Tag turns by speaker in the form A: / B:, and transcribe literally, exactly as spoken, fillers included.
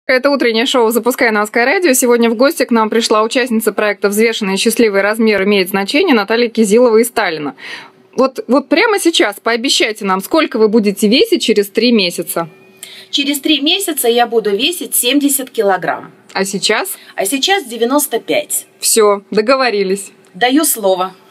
A: Это утреннее шоу «Запускай на Sky Radio». Сегодня в гости к нам пришла участница проекта «Взвешенный и счастливый размер имеет значение» Наталья Кизилова из Таллина. Вот, вот прямо сейчас пообещайте нам, сколько вы будете весить через три месяца?
B: Через три месяца я буду весить семьдесят килограмм.
A: А сейчас?
B: А сейчас девяносто пять.
A: Все, договорились.
B: Даю слово.